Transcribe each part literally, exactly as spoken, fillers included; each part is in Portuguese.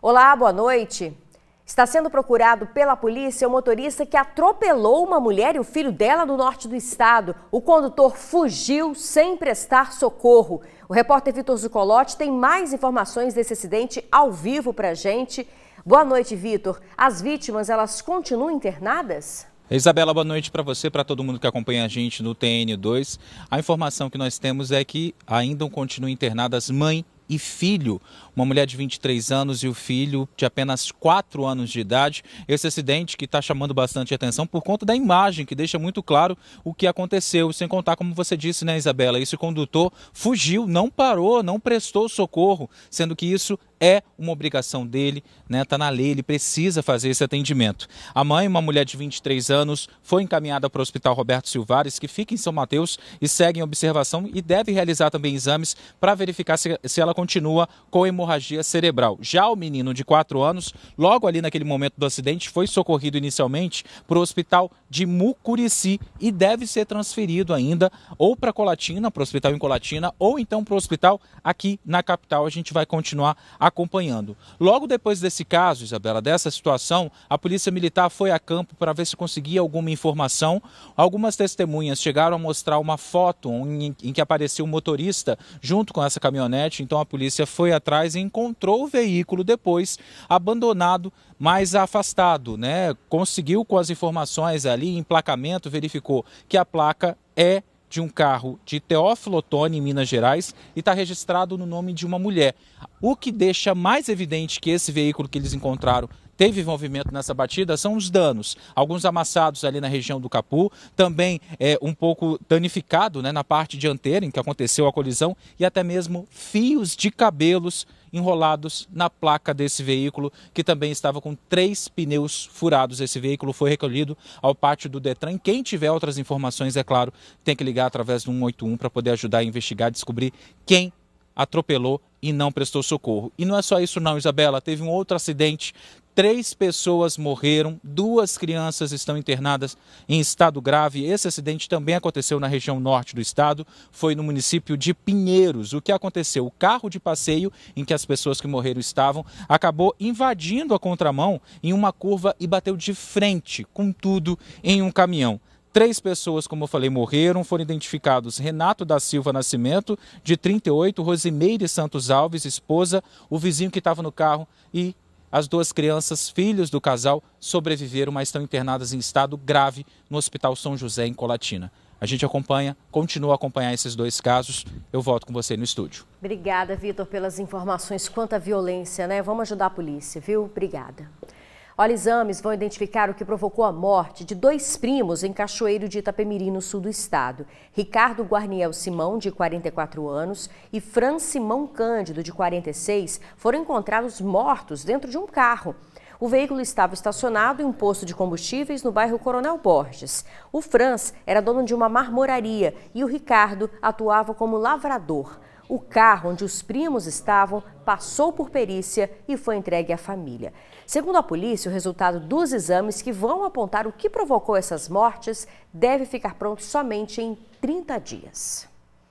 Olá, boa noite. Está sendo procurado pela polícia o motorista que atropelou uma mulher e o filho dela no norte do estado. O condutor fugiu sem prestar socorro. O repórter Vitor Zucolotti tem mais informações desse acidente ao vivo para a gente. Boa noite, Vitor. As vítimas, elas continuam internadas? Isabela, boa noite para você, para todo mundo que acompanha a gente no T N dois. A informação que nós temos é que ainda continuam internadas mãe e filho, uma mulher de vinte e três anos e o filho de apenas quatro anos de idade. Esse acidente que está chamando bastante atenção por conta da imagem, que deixa muito claro o que aconteceu, sem contar, como você disse, né, Isabela, esse condutor fugiu, não parou, não prestou socorro, sendo que isso é uma obrigação dele, né? Tá na lei, ele precisa fazer esse atendimento. A mãe, uma mulher de vinte e três anos, foi encaminhada para o Hospital Roberto Silvares, que fica em São Mateus, e segue em observação e deve realizar também exames para verificar se, se ela continua com hemorragia cerebral. Já o menino de quatro anos, logo ali naquele momento do acidente, foi socorrido inicialmente para o Hospital de Mucurici e deve ser transferido ainda ou para Colatina, para o hospital em Colatina, ou então para o hospital aqui na capital. A gente vai continuar acompanhando. Logo depois desse caso, Isabela, dessa situação, a Polícia Militar foi a campo para ver se conseguia alguma informação. Algumas testemunhas chegaram a mostrar uma foto em, em que apareceu um motorista junto com essa caminhonete. Então a polícia foi atrás e encontrou o veículo depois abandonado, mais afastado, né? Conseguiu com as informações ali, emplacamento, verificou que a placa é de um carro de Teófilo Otoni, em Minas Gerais, e está registrado no nome de uma mulher. O que deixa mais evidente que esse veículo que eles encontraram teve envolvimento nessa batida são os danos. Alguns amassados ali na região do capô, também é, um pouco danificado, né, na parte dianteira em que aconteceu a colisão, e até mesmo fios de cabelos enrolados na placa desse veículo, que também estava com três pneus furados. Esse veículo foi recolhido ao pátio do Detran. Quem tiver outras informações, é claro, tem que ligar através do um oito um para poder ajudar a investigar, descobrir quem atropelou e não prestou socorro. E não é só isso não, Isabela, teve um outro acidente. Três pessoas morreram, duas crianças estão internadas em estado grave. Esse acidente também aconteceu na região norte do estado, foi no município de Pinheiros. O que aconteceu? O carro de passeio em que as pessoas que morreram estavam acabou invadindo a contramão em uma curva e bateu de frente, com tudo, em um caminhão. Três pessoas, como eu falei, morreram, foram identificados Renato da Silva Nascimento, de trinta e oito, Rosimeire Santos Alves, esposa, o vizinho que estava no carro e as duas crianças, filhos do casal, sobreviveram, mas estão internadas em estado grave no Hospital São José, em Colatina. A gente acompanha, continua a acompanhar esses dois casos. Eu volto com você no estúdio. Obrigada, Vitor, pelas informações quanto à violência, né? Vamos ajudar a polícia, viu? Obrigada. Olha, exames vão identificar o que provocou a morte de dois primos em Cachoeiro de Itapemirim, no sul do estado. Ricardo Guarniel Simão, de quarenta e quatro anos, e Fran Simão Cândido, de quarenta e seis, foram encontrados mortos dentro de um carro. O veículo estava estacionado em um posto de combustíveis no bairro Coronel Borges. O Franz era dono de uma marmoraria e o Ricardo atuava como lavrador. O carro onde os primos estavam passou por perícia e foi entregue à família. Segundo a polícia, o resultado dos exames que vão apontar o que provocou essas mortes deve ficar pronto somente em trinta dias.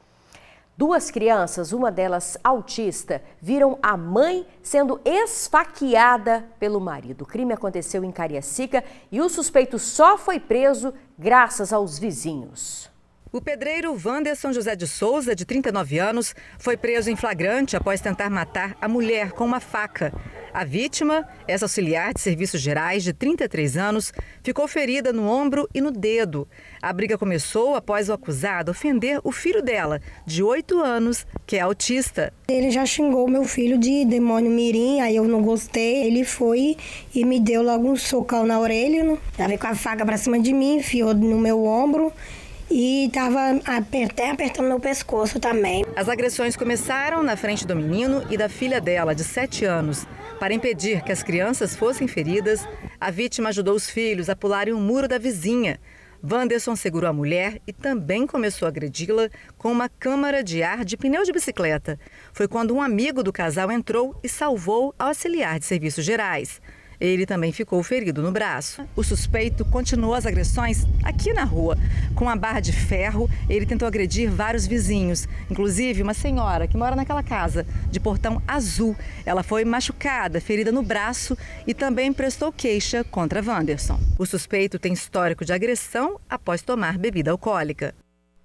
Duas crianças, uma delas autista, viram a mãe sendo esfaqueada pelo marido. O crime aconteceu em Cariacica e o suspeito só foi preso graças aos vizinhos. O pedreiro Wanderson José de Souza, de trinta e nove anos, foi preso em flagrante após tentar matar a mulher com uma faca. A vítima, essa auxiliar de serviços gerais de trinta e três anos, ficou ferida no ombro e no dedo. A briga começou após o acusado ofender o filho dela, de oito anos, que é autista. Ele já xingou meu filho de demônio mirim, aí eu não gostei. Ele foi e me deu logo um socão na orelha. Já veio com a faca pra cima de mim, enfiou no meu ombro. E estava até apertando meu pescoço também. As agressões começaram na frente do menino e da filha dela, de sete anos. Para impedir que as crianças fossem feridas, a vítima ajudou os filhos a pularem um muro da vizinha. Wanderson segurou a mulher e também começou a agredi-la com uma câmara de ar de pneu de bicicleta. Foi quando um amigo do casal entrou e salvou ao auxiliar de serviços gerais. Ele também ficou ferido no braço. O suspeito continuou as agressões aqui na rua. Com a barra de ferro, ele tentou agredir vários vizinhos, inclusive uma senhora que mora naquela casa, de portão azul. Ela foi machucada, ferida no braço e também prestou queixa contra Wanderson. O suspeito tem histórico de agressão após tomar bebida alcoólica.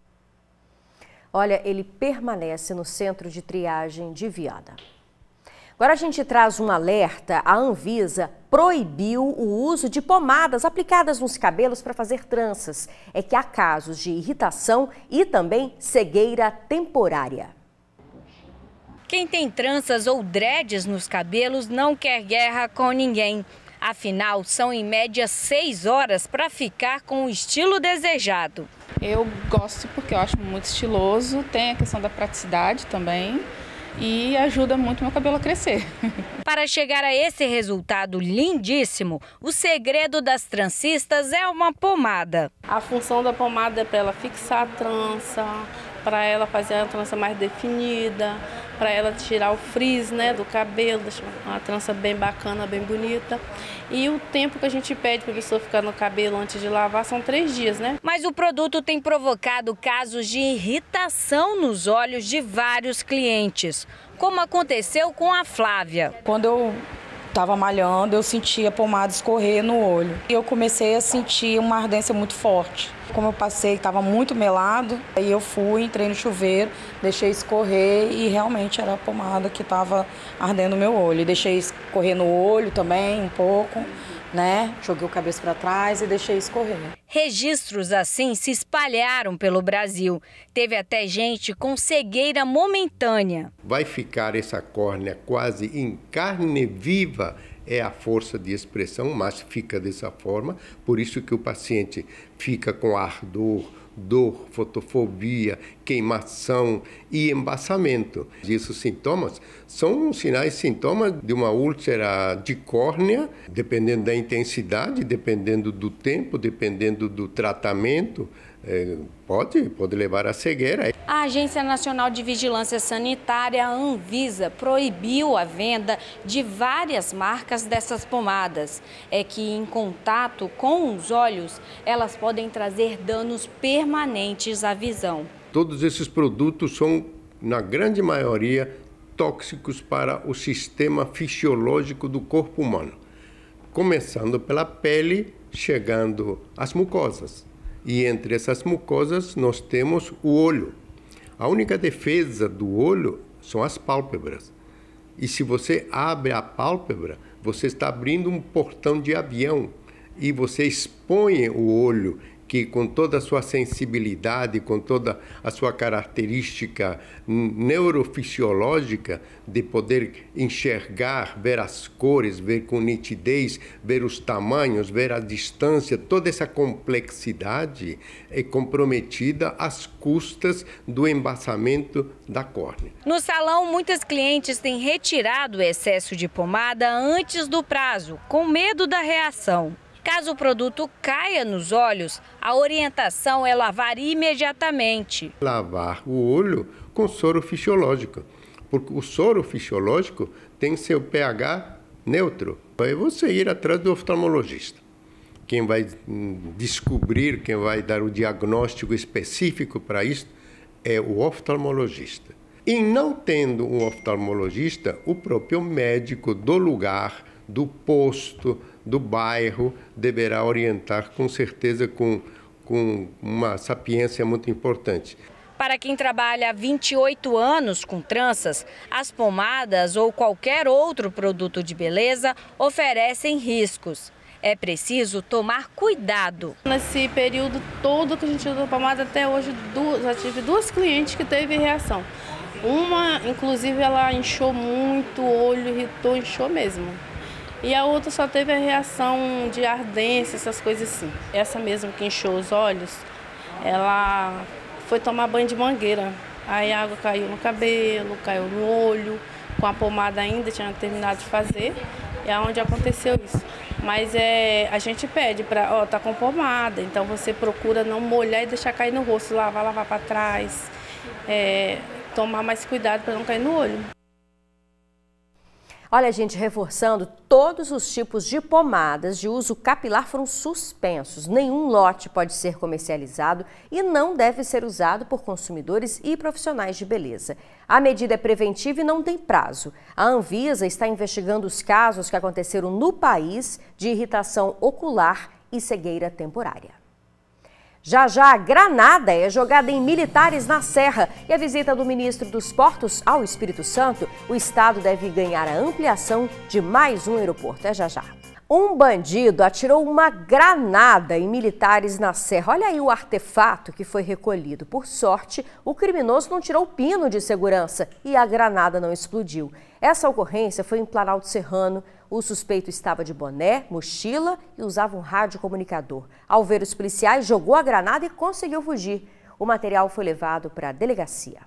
Olha, ele permanece no centro de triagem de Viana. Agora a gente traz um alerta. A Anvisa proibiu o uso de pomadas aplicadas nos cabelos para fazer tranças. É que há casos de irritação e também cegueira temporária. Quem tem tranças ou dreads nos cabelos não quer guerra com ninguém. Afinal, são em média seis horas para ficar com o estilo desejado. Eu gosto porque eu acho muito estiloso, tem a questão da praticidade também e ajuda muito meu cabelo a crescer. Para chegar a esse resultado lindíssimo, o segredo das trancistas é uma pomada. A função da pomada é para ela fixar a trança, para ela fazer a trança mais definida, para ela tirar o frizz, né, do cabelo, deixar uma trança bem bacana, bem bonita. E o tempo que a gente pede para a pessoa ficar no cabelo antes de lavar são três dias, né? Mas o produto tem provocado casos de irritação nos olhos de vários clientes, como aconteceu com a Flávia. Quando eu estava malhando, eu sentia a pomada escorrer no olho. E eu comecei a sentir uma ardência muito forte. Como eu passei, estava muito melado, aí eu fui, entrei no chuveiro, deixei escorrer e realmente era a pomada que estava ardendo o meu olho. Deixei escorrer no olho também um pouco, né? Joguei o cabeça para trás e deixei escorrer. Registros assim se espalharam pelo Brasil. Teve até gente com cegueira momentânea. Vai ficar essa córnea quase em carne viva, é a força de expressão, mas fica dessa forma. Por isso que o paciente fica com ardor, dor, fotofobia, queimação e embaçamento. Esses sintomas são sinais e sintomas de uma úlcera de córnea, dependendo da intensidade, dependendo do tempo, dependendo do tratamento. É, pode, pode levar à cegueira. A Agência Nacional de Vigilância Sanitária, a Anvisa, proibiu a venda de várias marcas dessas pomadas. É que em contato com os olhos, elas podem trazer danos permanentes à visão. Todos esses produtos são, na grande maioria, tóxicos para o sistema fisiológico do corpo humano. Começando pela pele, chegando às mucosas. E entre essas mucosas nós temos o olho. A única defesa do olho são as pálpebras. E se você abre a pálpebra, você está abrindo um portão de avião. E você expõe o olho, que com toda a sua sensibilidade, com toda a sua característica neurofisiológica de poder enxergar, ver as cores, ver com nitidez, ver os tamanhos, ver a distância, toda essa complexidade é comprometida às custas do embaçamento da córnea. No salão, muitas clientes têm retirado o excesso de pomada antes do prazo, com medo da reação. Caso o produto caia nos olhos, a orientação é lavar imediatamente. Lavar o olho com soro fisiológico, porque o soro fisiológico tem seu pH neutro. É você ir atrás do oftalmologista. Quem vai descobrir, quem vai dar o diagnóstico específico para isso é o oftalmologista. E não tendo um oftalmologista, o próprio médico do lugar, do posto, do bairro, deverá orientar com certeza com, com uma sapiência muito importante. Para quem trabalha há vinte e oito anos com tranças, as pomadas ou qualquer outro produto de beleza oferecem riscos. É preciso tomar cuidado. Nesse período todo que a gente usa pomada, até hoje duas, já tive duas clientes que teve reação. Uma, inclusive, ela inchou muito o olho, irritou, inchou mesmo. E a outra só teve a reação de ardência, essas coisas assim. Essa mesmo que inchou os olhos, ela foi tomar banho de mangueira. Aí a água caiu no cabelo, caiu no olho, com a pomada ainda, tinha terminado de fazer. É onde aconteceu isso. Mas é, a gente pede para, ó, tá com pomada, então você procura não molhar e deixar cair no rosto, lavar, lavar para trás. É, tomar mais cuidado para não cair no olho. Olha, gente, reforçando, todos os tipos de pomadas de uso capilar foram suspensos. Nenhum lote pode ser comercializado e não deve ser usado por consumidores e profissionais de beleza. A medida é preventiva e não tem prazo. A Anvisa está investigando os casos que aconteceram no país de irritação ocular e cegueira temporária. Já já, granada é jogada em militares na Serra e a visita do ministro dos Portos ao Espírito Santo, o estado deve ganhar a ampliação de mais um aeroporto. É já já. Um bandido atirou uma granada em militares na Serra. Olha aí o artefato que foi recolhido. Por sorte, o criminoso não tirou o pino de segurança e a granada não explodiu. Essa ocorrência foi em Planalto Serrano. O suspeito estava de boné, mochila e usava um rádio comunicador. Ao ver os policiais, jogou a granada e conseguiu fugir. O material foi levado para a delegacia.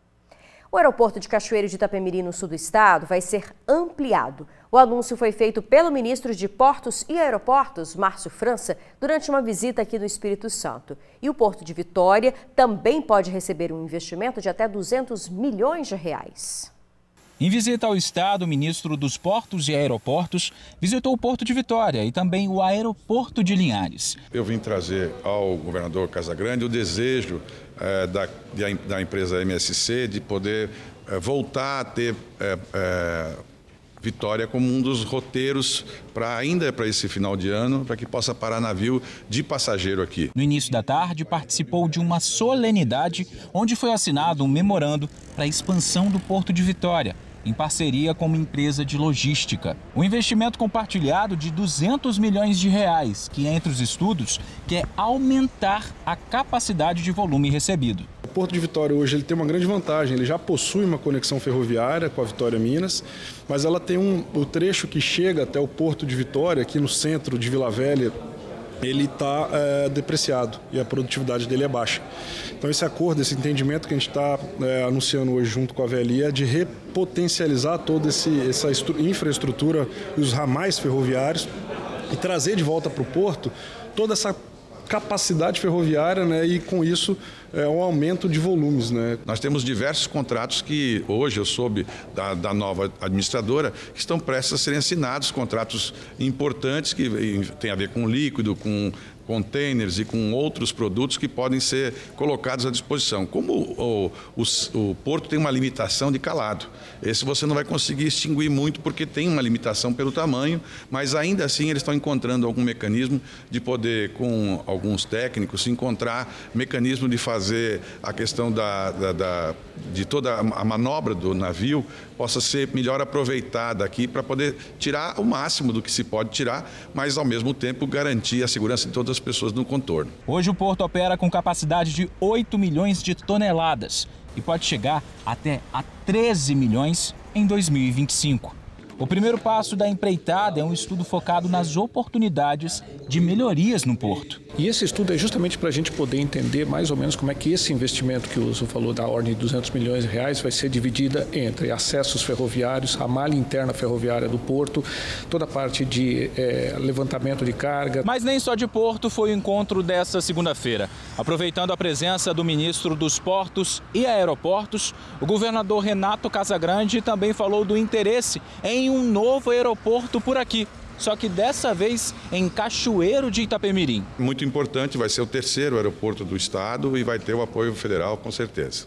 O aeroporto de Cachoeiro de Itapemirim, no sul do estado, vai ser ampliado. O anúncio foi feito pelo ministro de Portos e Aeroportos, Márcio França, durante uma visita aqui no Espírito Santo. E o Porto de Vitória também pode receber um investimento de até duzentos milhões de reais. Em visita ao estado, o ministro dos Portos e Aeroportos visitou o Porto de Vitória e também o aeroporto de Linhares. Eu vim trazer ao governador Casagrande o desejo eh, da, da empresa M S C de poder eh, voltar a ter eh, eh, Vitória como um dos roteiros para ainda para esse final de ano, para que possa parar navio de passageiro aqui. No início da tarde, participou de uma solenidade onde foi assinado um memorando para a expansão do Porto de Vitória, em parceria com uma empresa de logística. O investimento compartilhado de duzentos milhões de reais, que entre os estudos quer aumentar a capacidade de volume recebido. O Porto de Vitória hoje ele tem uma grande vantagem, ele já possui uma conexão ferroviária com a Vitória Minas, mas ela tem um, o trecho que chega até o Porto de Vitória, aqui no centro de Vila Velha, ele está é, depreciado e a produtividade dele é baixa. Então esse acordo, esse entendimento que a gente está é, anunciando hoje junto com a V L I é de repotencializar toda esse, essa infraestrutura e os ramais ferroviários e trazer de volta para o Porto toda essa capacidade ferroviária, né, e com isso é um aumento de volumes, né? Nós temos diversos contratos que hoje eu soube da, da nova administradora que estão prestes a serem assinados, contratos importantes que têm a ver com líquido, com containers e com outros produtos que podem ser colocados à disposição. Como o, o, o porto tem uma limitação de calado, esse você não vai conseguir extinguir muito porque tem uma limitação pelo tamanho, mas ainda assim eles estão encontrando algum mecanismo de poder, com alguns técnicos, encontrar mecanismo de fazer a questão da, da, da, de toda a manobra do navio possa ser melhor aproveitada aqui para poder tirar o máximo do que se pode tirar, mas ao mesmo tempo garantir a segurança de todas as pessoas no contorno. Hoje o porto opera com capacidade de oito milhões de toneladas e pode chegar até a treze milhões em dois mil e vinte e cinco. O primeiro passo da empreitada é um estudo focado nas oportunidades de melhorias no porto. E esse estudo é justamente para a gente poder entender mais ou menos como é que esse investimento que o Uso falou, da ordem de duzentos milhões de reais, vai ser dividida entre acessos ferroviários, a malha interna ferroviária do porto, toda a parte de é, levantamento de carga. Mas nem só de porto foi o encontro dessa segunda-feira. Aproveitando a presença do ministro dos Portos e Aeroportos, o governador Renato Casagrande também falou do interesse em um novo aeroporto por aqui, só que dessa vez em Cachoeiro de Itapemirim. Muito importante, vai ser o terceiro aeroporto do estado e vai ter o apoio federal, com certeza.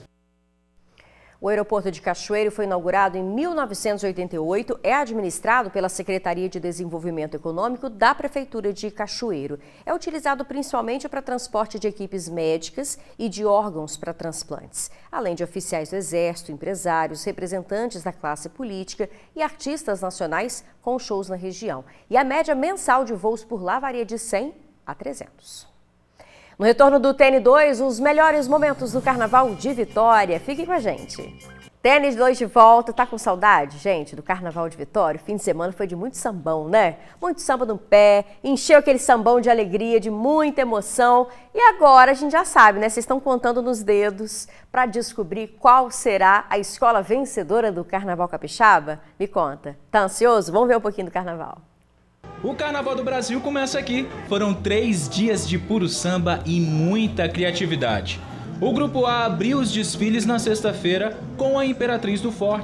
O aeroporto de Cachoeiro foi inaugurado em mil novecentos e oitenta e oito, é administrado pela Secretaria de Desenvolvimento Econômico da Prefeitura de Cachoeiro. É utilizado principalmente para transporte de equipes médicas e de órgãos para transplantes, além de oficiais do Exército, empresários, representantes da classe política e artistas nacionais com shows na região. E a média mensal de voos por lá varia de cem a trezentos. No retorno do T N dois, os melhores momentos do Carnaval de Vitória. Fiquem com a gente. T N dois de volta. Tá com saudade, gente, do Carnaval de Vitória? O fim de semana foi de muito sambão, né? Muito samba no pé, encheu aquele sambão de alegria, de muita emoção. E agora a gente já sabe, né? Vocês estão contando nos dedos para descobrir qual será a escola vencedora do Carnaval Capixaba? Me conta. Tá ansioso? Vamos ver um pouquinho do Carnaval. O Carnaval do Brasil começa aqui. Foram três dias de puro samba e muita criatividade. O Grupo A abriu os desfiles na sexta-feira com a Imperatriz do Forte,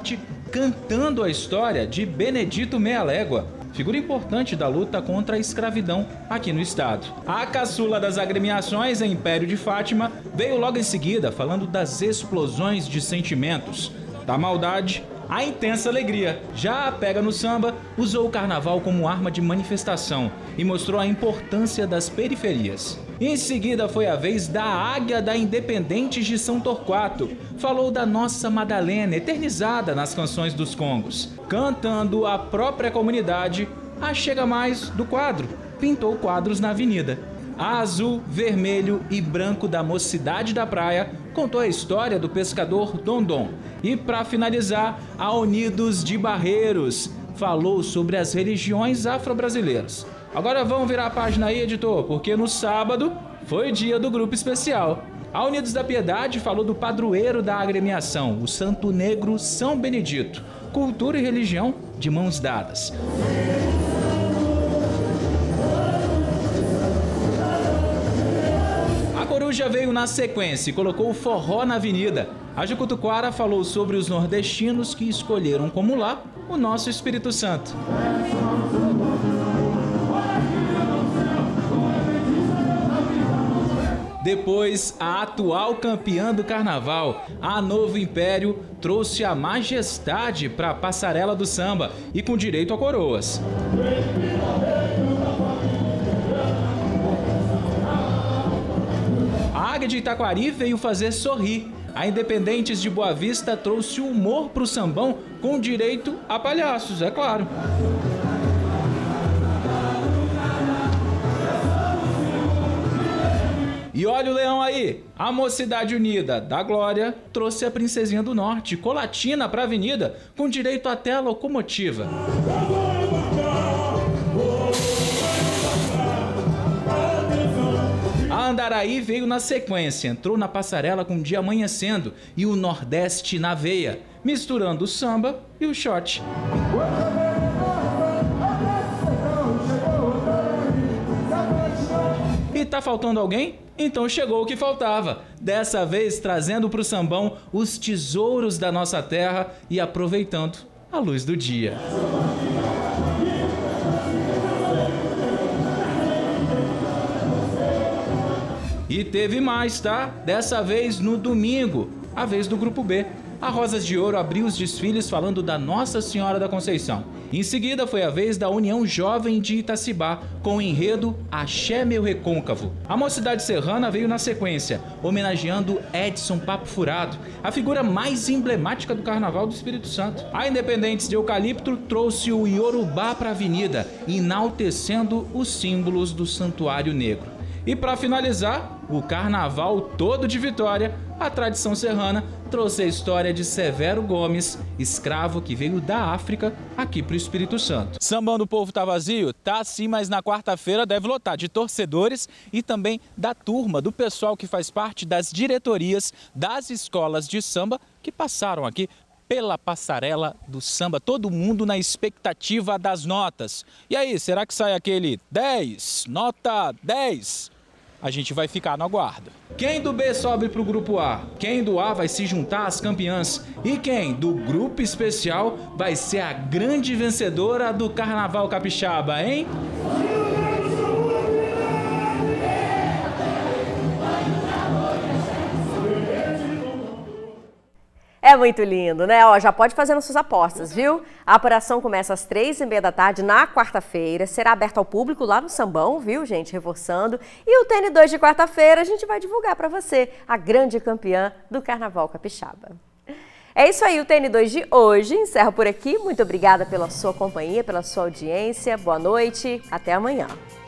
cantando a história de Benedito Meia Légua, figura importante da luta contra a escravidão aqui no estado. A caçula das agremiações, Império de Fátima, veio logo em seguida falando das explosões de sentimentos, da maldade à intensa alegria. Já a Pega no Samba usou o carnaval como arma de manifestação e mostrou a importância das periferias. Em seguida foi a vez da Águia da Independentes de São Torquato. Falou da Nossa Madalena, eternizada nas canções dos Congos. Cantando a própria comunidade, a Chega Mais do quadro. Pintou quadros na avenida. A Azul, Vermelho e Branco da Mocidade da Praia contou a história do pescador Dondon. E para finalizar, a Unidos de Barreiros falou sobre as religiões afro-brasileiras. Agora vamos virar a página aí, editor, porque no sábado foi dia do grupo especial. A Unidos da Piedade falou do padroeiro da agremiação, o Santo Negro São Benedito. Cultura e religião de mãos dadas. A Coruja veio na sequência e colocou o forró na avenida. A Jucutuquara falou sobre os nordestinos que escolheram como lá o nosso Espírito Santo. Depois, a atual campeã do carnaval, a Novo Império, trouxe a majestade para a passarela do samba e com direito a coroas. A Águia de Itaquari veio fazer sorrir. A Independentes de Boa Vista trouxe humor para o sambão com direito a palhaços, é claro. E olha o leão aí, a Mocidade Unida da Glória trouxe a Princesinha do Norte, Colatina para a avenida, com direito até a locomotiva. A Andaraí veio na sequência, entrou na passarela com o dia amanhecendo e o Nordeste na veia, misturando o samba e o shot. E tá faltando alguém? Então chegou o que faltava. Dessa vez trazendo para o sambão os tesouros da nossa terra e aproveitando a luz do dia. E teve mais, tá? Dessa vez no domingo, a vez do Grupo B. A Rosas de Ouro abriu os desfiles falando da Nossa Senhora da Conceição. Em seguida foi a vez da União Jovem de Itacibá, com o enredo Axé Meu Recôncavo. A Mocidade Serrana veio na sequência, homenageando Edson Papo Furado, a figura mais emblemática do Carnaval do Espírito Santo. A Independentes de Eucalipto trouxe o Iorubá para a avenida, enaltecendo os símbolos do Santuário Negro. E para finalizar, o Carnaval todo de Vitória, a tradição serrana trouxe a história de Severo Gomes, escravo que veio da África aqui para o Espírito Santo. Sambão do Povo tá vazio? Tá sim, mas na quarta-feira deve lotar de torcedores e também da turma, do pessoal que faz parte das diretorias das escolas de samba que passaram aqui pela passarela do samba, todo mundo na expectativa das notas. E aí, será que sai aquele dez? Nota dez? A gente vai ficar no aguardo. Quem do B sobe para o grupo A? Quem do A vai se juntar às campeãs? E quem do grupo especial vai ser a grande vencedora do Carnaval Capixaba, hein? É muito lindo, né? Ó, já pode fazer nas suas apostas, viu? A apuração começa às três e meia da tarde na quarta-feira. Será aberta ao público lá no Sambão, viu, gente? Reforçando. E o T N dois de quarta-feira a gente vai divulgar para você a grande campeã do Carnaval Capixaba. É isso aí, o T N dois de hoje encerra por aqui. Muito obrigada pela sua companhia, pela sua audiência. Boa noite, até amanhã.